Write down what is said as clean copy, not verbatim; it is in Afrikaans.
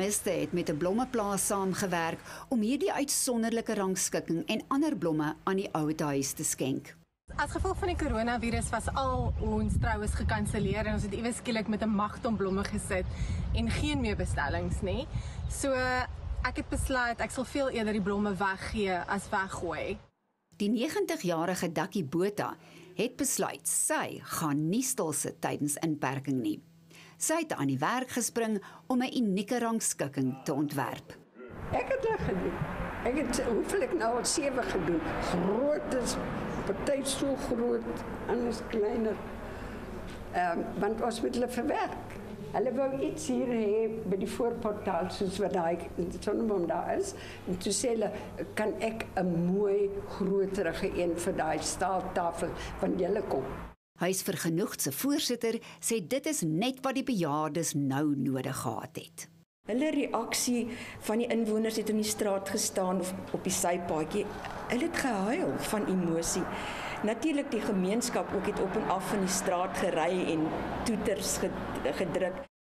Burgemeester het met 'n blommeplaas saamgewerk om hierdie uitsonderlike rangskikking en ander blomme aan die Oude Huis te skenk. As gevolg van die coronavirus was al ons troues gekanselleer en ons het iewes skielik met 'n magtom blomme gesit en geen meer bestellings nie. So ek het besluit ek sal veel eerder die blomme weggee as weggooi. Die 90-jarige Dakkie Botha het besluit sy gaan nie stil sit tydens inperking nie. Sy het aan die werk gespring om 'n unieke rangskikking te ontwerp. Ek het dit gedoen. Ek het, hoeveel ek nou al 7 gedoen. Groot is, party so groot, anders kleiner. Want ons moet hulle verwerk. Hulle wou iets hier hê by die voorportaal, soos wat daai sonneboom daar is. En toe sê hulle, kan ek 'n mooi, groterige een vir daai staaltafel van julle kom. Huisvergenoegd se voorsitter sê dit is net wat die bejaardes nou nodig gehad het. Hulle reaksie van die inwoners het in die straat gestaan of op die sypaadjie. Hulle het gehuil van emosie. Natuurlik die gemeenskap ook het op en af van die straat gery en toeters gedruk.